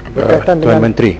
berkaitan Tuan dengan Menteri.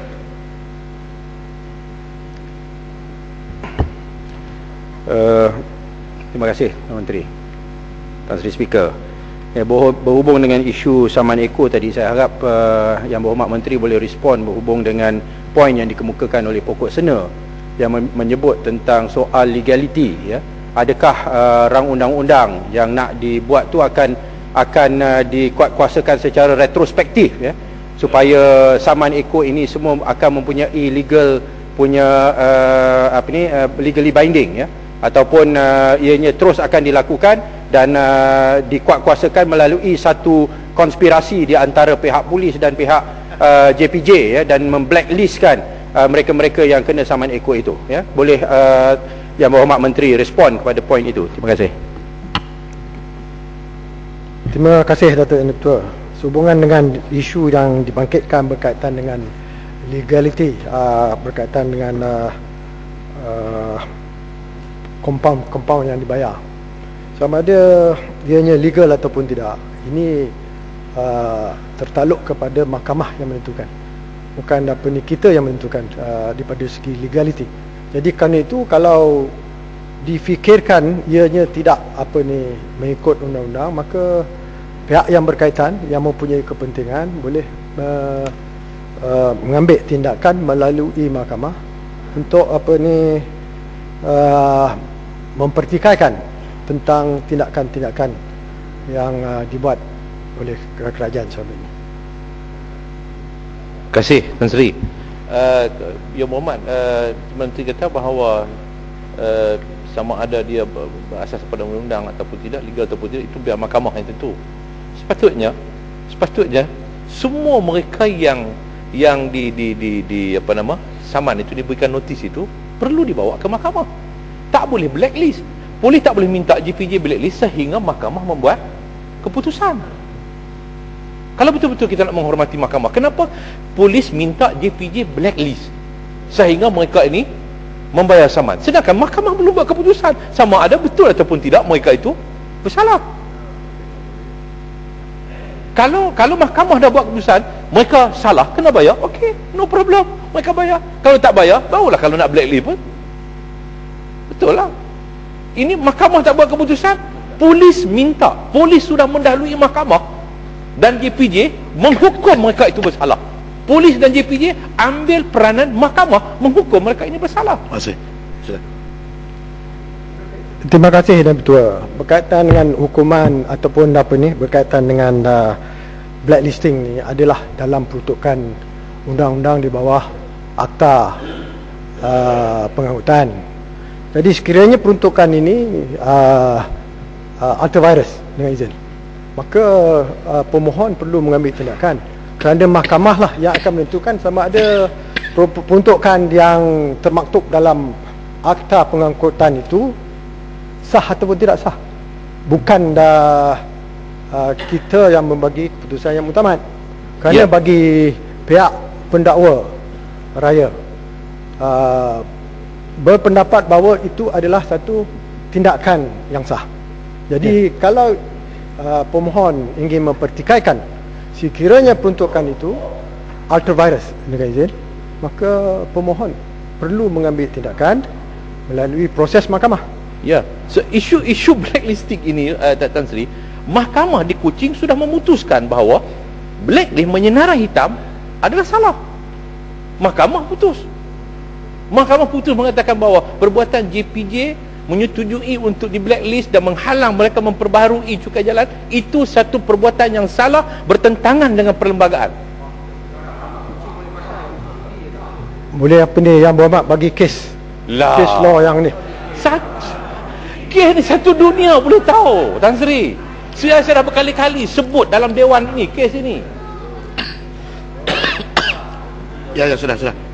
Terima kasih Tuan Menteri. Tuan Sri Speaker, berhubung dengan isu saman eko tadi, saya harap Yang Berhormat Menteri boleh respon berhubung dengan poin yang dikemukakan oleh pokok sena yang menyebut tentang soal legality, ya. Adakah rang undang-undang yang nak dibuat tu akan dikuatkuasakan secara retrospektif, ya, supaya saman eko ini semua akan mempunyai legal punya legally binding, ya, ataupun ianya terus akan dilakukan dan dikuatkuasakan melalui satu konspirasi di antara pihak polis dan pihak JPJ, ya, dan memblacklistkan mereka-mereka yang kena saman eko itu, ya. Boleh Yang Berhormat Menteri respon kepada poin itu. Terima kasih. Terima kasih Datuk Yang Ketua. Sehubungan dengan isu yang dibangkitkan berkaitan dengan legality, berkaitan dengan compound yang dibayar, sama ada dianya legal ataupun tidak, ini tertaluk kepada mahkamah yang menentukan, bukan kita yang menentukan daripada segi legality. Jadi kerana itu, kalau difikirkan ianya tidak mengikut undang-undang, maka pihak yang berkaitan yang mempunyai kepentingan boleh mengambil tindakan melalui mahkamah untuk mempertikaikan tentang tindakan-tindakan yang dibuat oleh kerajaan selama ini. Terima kasih Tan Sri. Yang Berhormat Menteri kata bahawa sama ada dia berasas pada undang-undang ataupun tidak, legal ataupun tidak, itu biar mahkamah yang tentu. Sepatutnya semua mereka yang saman itu diberikan notis itu perlu dibawa ke mahkamah. Tak boleh blacklist. Polis tak boleh minta JPJ blacklist sehingga mahkamah membuat keputusan. Kalau betul-betul kita nak menghormati mahkamah, kenapa polis minta JPJ blacklist sehingga mereka ini membayar saman, sedangkan mahkamah belum buat keputusan sama ada betul ataupun tidak mereka itu bersalah? Kalau mahkamah dah buat keputusan mereka salah, kena bayar, okey, no problem, mereka bayar. Kalau tak bayar, barulah kalau nak blacklist pun. Betul lah. Ini mahkamah tak buat keputusan, polis minta, polis sudah mendahului mahkamah dan JPJ menghukum mereka itu bersalah. Polis dan JPJ ambil peranan mahkamah menghukum mereka ini bersalah. Terima kasih. Terima kasih Dan Ketua. Berkaitan dengan hukuman ataupun berkaitan dengan blacklisting ni adalah dalam peruntukan undang-undang di bawah Akta Pengangkutan. Jadi sekiranya peruntukan ini antivirus dengan izin, maka pemohon perlu mengambil tindakan, kerana mahkamah lah yang akan menentukan sama ada peruntukan yang termaktub dalam Akta Pengangkutan itu sah ataupun tidak sah. Bukan kita yang membagi keputusan yang muktamad, kerana bagi pihak pendakwa raya berpendapat bahawa itu adalah satu tindakan yang sah. Jadi kalau pemohon ingin mempertikaikan sekiranya peruntukan itu antivirus dengan izin, maka pemohon perlu mengambil tindakan melalui proses mahkamah. Ya, so isu blacklisting ini, Tan Sri, mahkamah di Kuching sudah memutuskan bahawa blacklist menyenarai hitam adalah salah. Mahkamah putus mengatakan bahawa perbuatan JPJ menyetujui untuk di blacklist dan menghalang mereka memperbaharui cukai jalan itu satu perbuatan yang salah, bertentangan dengan perlembagaan. Boleh Yang Berhormat bagi kes law yang ni? Kes ni satu dunia boleh tahu, Tan Sri. Saya dah berkali-kali sebut dalam dewan ini kes ini. Ya, sudah.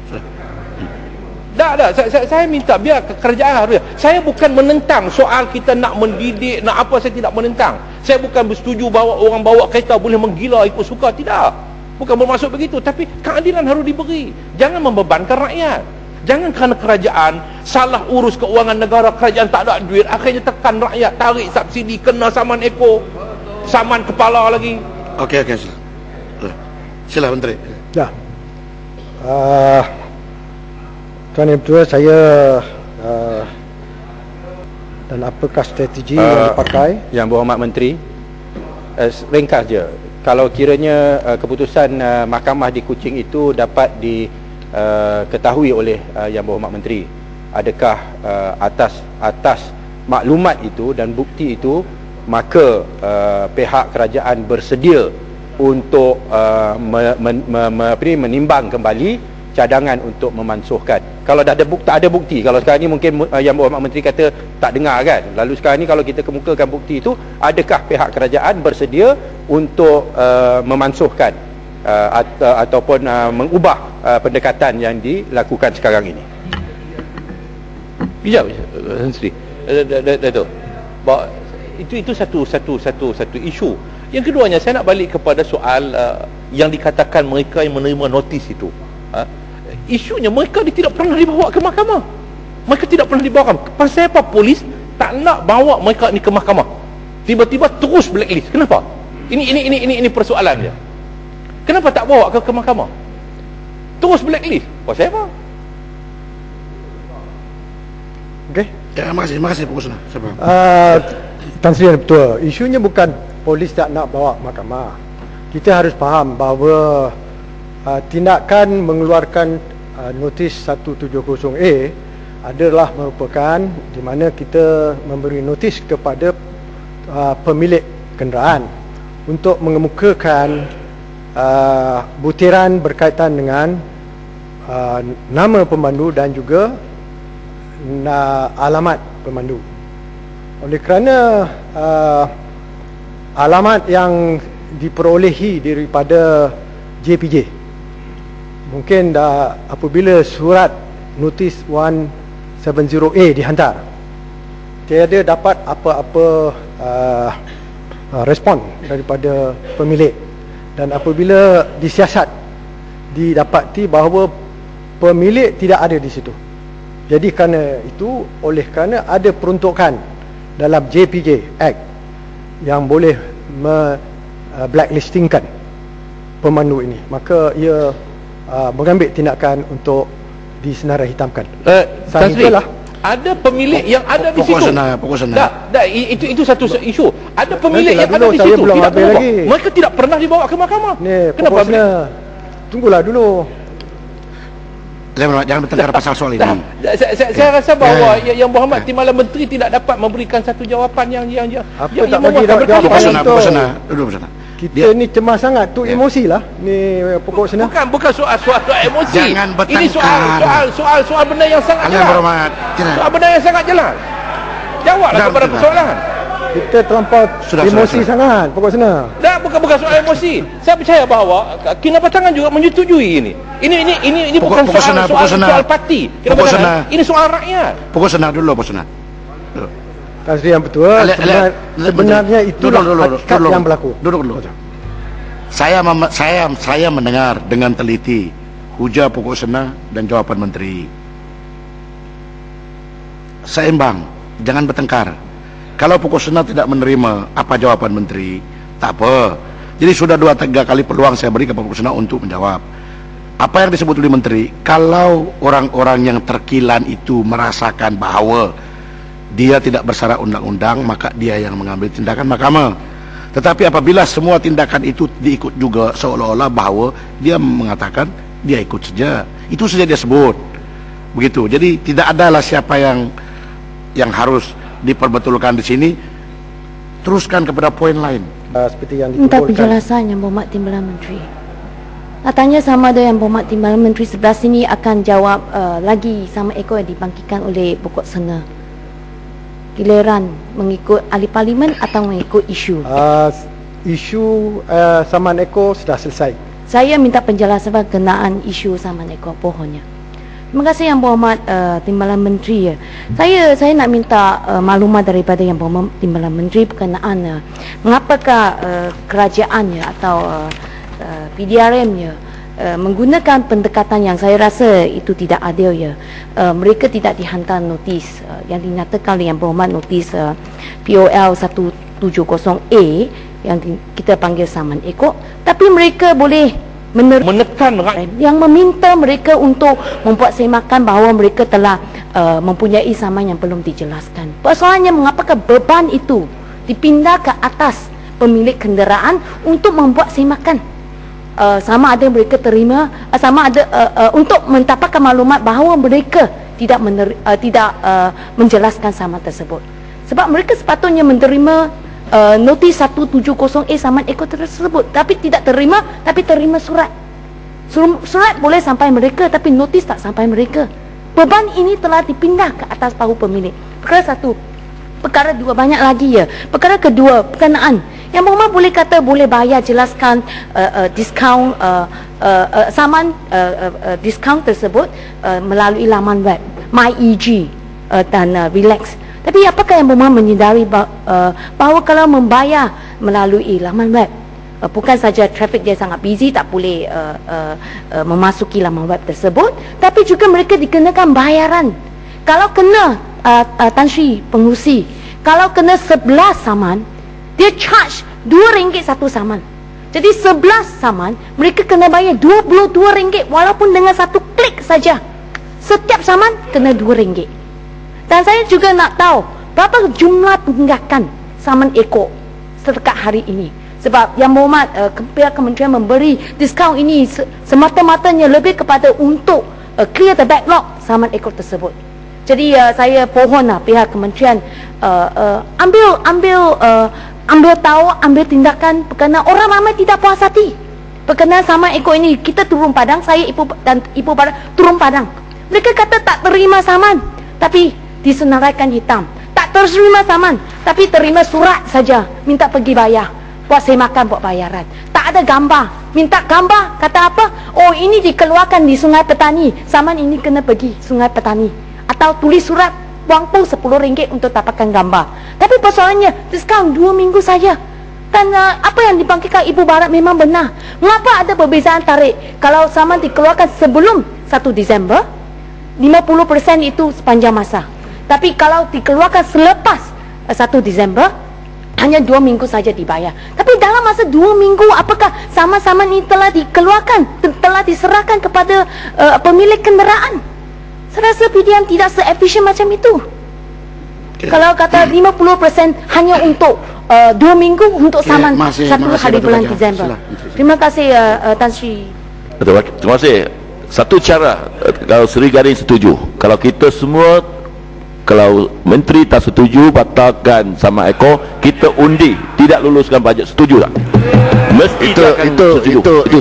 Saya minta biar kerajaan harus. Saya bukan menentang soal kita nak mendidik, nak apa, saya tidak menentang. Saya bukan bersetuju bahawa orang bawa kereta boleh menggila ikut suka, tidak. Bukan bermaksud begitu, tapi keadilan harus diberi. Jangan membebankan rakyat. Jangan kerana kerajaan salah urus keuangan negara, kerajaan tak ada duit, akhirnya tekan rakyat, tarik subsidi, kena saman eko, saman kepala lagi. Okey, sila Menteri. Ya. Tuan Yang Bertuah, saya dan apakah strategi yang dipakai? Yang Berhormat Menteri, ringkas je. Kalau kiranya keputusan mahkamah di Kuching itu dapat diketahui oleh Yang Berhormat Menteri, adakah atas maklumat itu dan bukti itu, maka pihak kerajaan bersedia untuk menimbang kembali cadangan untuk memansuhkan. Kalau dah ada bukti, kalau sekarang ni mungkin Yang Berhormat Menteri kata tak dengar kan. Lalu sekarang ni kalau kita kemukakan bukti itu, adakah pihak kerajaan bersedia untuk memansuhkan ataupun mengubah pendekatan yang dilakukan sekarang ini? Bijak Menteri. Dato'. Itu satu isu. Yang keduanya, saya nak balik kepada soal yang dikatakan mereka yang menerima notis itu. Isunya mereka tidak pernah dibawa ke mahkamah. Mereka tidak pernah dibawa. Pasal apa polis tak nak bawa mereka ni ke mahkamah? Tiba-tiba terus blacklist. Kenapa? Ini persoalan dia. Kenapa tak bawa ke mahkamah? Terus blacklist. Pasal apa? Okey. Ya, terima kasih Pokok Senah. Tan Sri Yang Bertuah, isunya bukan polis tak nak bawa mahkamah. Kita harus faham bahawa tindakan mengeluarkan notis 170A adalah merupakan di mana kita memberi notis kepada pemilik kenderaan untuk mengemukakan butiran berkaitan dengan nama pemandu dan juga alamat pemandu. Oleh kerana alamat yang diperolehi daripada JPJ, mungkin dah apabila surat notis 170A dihantar, tiada dapat apa-apa respon daripada pemilik, dan apabila disiasat didapati bahawa pemilik tidak ada di situ. Jadi kerana itu, oleh kerana ada peruntukan dalam JPJ Act yang boleh blacklistingkan pemandu ini, maka ia mengambil tindakan untuk disenarai hitamkan. Tan Sri, ada pemilik yang ada di situ. Pokok Senah. Itu satu isu. Ada pemilik yang ada di situ tidak berubah. Mereka tidak pernah dibawa ke mahkamah. Kenapa? Tunggulah dulu. Jangan bertengkar pasal soal ini. Saya rasa bahawa Yang Berhormat Timbalan Menteri tidak dapat memberikan satu jawapan yang tak bagi jawapan. Pokok Senah. Duduk Pokok Senah. Kita ni cemas sangat tu, emosi lah ni Pokok Senah. Bukan soal emosi. Jangan bertengkar. Ini soal benda yang sangat jelas. Soal benda yang sangat jelas. Jawablah kepada persoalan. Kita terlampau emosi sangat Pokok Senah. Bukan soal emosi. Saya percaya bahawa Kinabatangan juga menyetujui ini. Ini bukan soal parti. Ini soal rakyat. Pokok Senah dulu, Pokok Senah. Tan Sri Yang Bertuah, sebenarnya itulah hakikat yang berlaku. Duduk dulu. Saya mendengar dengan teliti hujah Pokok Senah dan jawapan Menteri. Seimbang, jangan bertengkar. Kalau Pokok Senah tidak menerima apa jawapan Menteri, tak apa. Jadi sudah 2-3 kali peluang saya beri kepada Pokok Senah untuk menjawab. Apa yang disebut oleh Menteri, kalau orang-orang yang terkilan itu merasakan bahawa dia tidak bersyarat undang-undang, maka dia yang mengambil tindakan mahkamah. Tetapi apabila semua tindakan itu diikut juga, seolah-olah bahawa dia mengatakan dia ikut saja, itu saja dia sebut. Begitu. Jadi tidak adalah siapa yang harus diperbetulkan di sini. Teruskan kepada poin lain. Seperti yang minta penjelasan Yang Berhormat Timbalan Menteri. Tanya sama ada Yang Berhormat Timbalan Menteri sebelah sini akan jawab lagi sama ekor yang dibangkitkan oleh Pokok Senah. Giliran mengikut ahli parlimen atau mengikut isu? Isu saman ekor sudah selesai. Saya minta penjelasan berkenaan isu saman ekor pohonnya. Terima kasih Yang Berhormat Timbalan Menteri. Saya nak minta maklumat daripada Yang Berhormat Timbalan Menteri berkenaan mengapakah kerajaannya atau PDRM-nya menggunakan pendekatan yang saya rasa itu tidak adil ya. Mereka tidak dihantar notis yang dinyatakan oleh Yang Berhormat notis POL 170A yang kita panggil saman ekor, tapi mereka boleh menekan rakyat, yang meminta mereka untuk membuat semakan bahawa mereka telah mempunyai saman yang belum dijelaskan. Persoalannya mengapakah beban itu dipindah ke atas pemilik kenderaan untuk membuat semakan. Sama ada mereka terima, sama ada untuk mendapatkan maklumat bahawa mereka tidak menjelaskan saman tersebut. Sebab mereka sepatutnya menerima notis 170A saman ekor tersebut, tapi tidak terima, tapi terima surat. Surat boleh sampai mereka, tapi notis tak sampai mereka. Beban ini telah dipindah ke atas bahu pemilik. Perkara satu. Perkara dua, banyak lagi ya. Perkara kedua, berkenaan yang Muhammad boleh kata boleh bayar, jelaskan diskaun saman diskaun tersebut melalui laman web MyEG dan Relax. Tapi apakah yang Muhammad menyedari bahawa kalau membayar melalui laman web, bukan saja trafik dia sangat busy, tak boleh memasuki laman web tersebut, tapi juga mereka dikenakan bayaran. Kalau kena Tan Sri Pengerusi, kalau kena 11 saman, dia charge RM2 satu saman. Jadi 11 saman mereka kena bayar RM22 walaupun dengan satu klik saja. Setiap saman kena RM2. Dan saya juga nak tahu berapa jumlah tunggakan saman ekor setakat hari ini. Sebab Yang Berhormat pihak kementerian memberi diskaun ini semata-matanya lebih kepada untuk clear the backlog saman ekor tersebut. Jadi saya pohonlah pihak kementerian ambil tahu, ambil tindakan, kerana orang ramai tidak puas hati berkenaan saman ekor ini. Kita turun padang, saya dan ibu Barat turun padang. Mereka kata tak terima saman, tapi disenaraikan hitam. Tak terima saman, tapi terima surat saja, minta pergi bayar, buat semakan, buat bayaran. Tak ada gambar, minta gambar, kata apa? Oh, ini dikeluarkan di Sungai Petani, saman ini kena pergi Sungai Petani. Atau tulis surat, buang pun RM10 untuk dapatkan gambar. Tapi persoalannya diskaun 2 minggu saja. Dan apa yang dibangkitkan Ibu Barat memang benar. Mengapa ada perbezaan tarikh? Kalau saman dikeluarkan sebelum 1 Disember, 50% itu sepanjang masa. Tapi kalau dikeluarkan selepas 1 Disember, hanya 2 minggu saja dibayar. Tapi dalam masa 2 minggu, apakah saman-saman ini telah dikeluarkan, telah diserahkan kepada pemilik kenderaan? Saya rasa PDM tidak se-efisien macam itu. Kalau kata 50% hanya untuk 2 minggu untuk saman 1 hari bulan Disember. Terima kasih Tan Sri. Terima kasih. Satu cara, kalau Sri Gading setuju, kalau kita semua, kalau menteri tak setuju batalkan saman ekor, kita undi tidak luluskan bajet, setuju tak? Mesti itu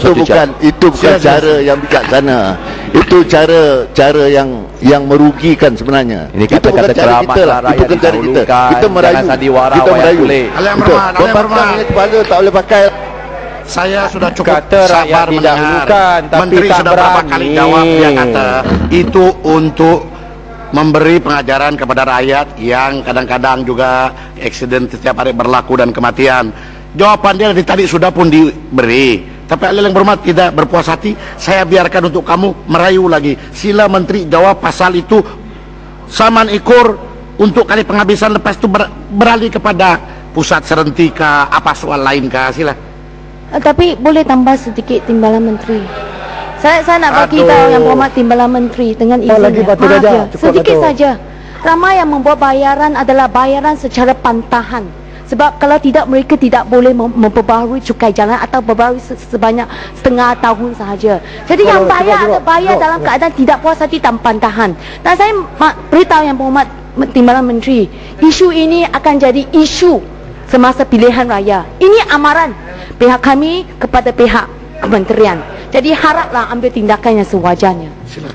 bukan cara yang bijaksana. Itu cara yang merugikan sebenarnya. Ini kata-kata keramat rakyat itu cara kita. Kita merayu. Kita merayu. Pembangkang kepala tak boleh pakai. Saya sudah cukup kata sabar mendengar. Menteri tak sudah berapa berani. kali jawab, dia kata itu untuk memberi pengajaran kepada rakyat yang kadang-kadang juga aksiden setiap hari berlaku dan kematian. Jawapan dia dari tadi sudah pun diberi. Tapi Allah yang berhormat tidak berpuas hati, saya biarkan untuk kamu merayu lagi. Sila menteri jawab pasal itu, saman ekor untuk kali penghabisan, lepas itu beralih kepada pusat serentika, apa soal lain kah? Sila. Tapi boleh tambah sedikit timbalan menteri. Saya nak bagi tahu Yang Berhormat timbalan menteri dengan izinnya. Maaf ya, sedikit saja. Ramai yang membuat bayaran adalah bayaran secara pantahan. Sebab kalau tidak, mereka tidak boleh memperbaharui cukai jalan atau memperbaharui sebanyak setengah tahun sahaja. Jadi yang bayar ada bayar dalam keadaan tidak puas hati tanpa pantahan. Dan saya beritahu Yang Berhormat timbalan menteri, isu ini akan jadi isu semasa pilihan raya. Ini amaran pihak kami kepada pihak kementerian. Jadi haraplah ambil tindakan yang sewajarnya.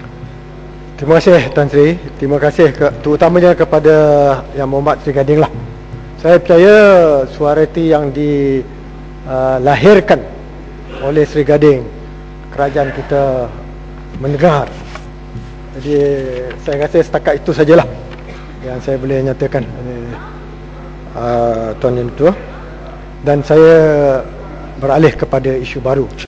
Terima kasih Tan Sri. Terima kasih terutamanya kepada Yang Berhormat Sri Gading lah. Saya percaya suara itu yang dilahirkan oleh Sri Gading, kerajaan kita mendengar. Jadi saya rasa setakat itu sajalah yang saya boleh nyatakan, Tuan Yang Ketua. Dan saya beralih kepada isu baru.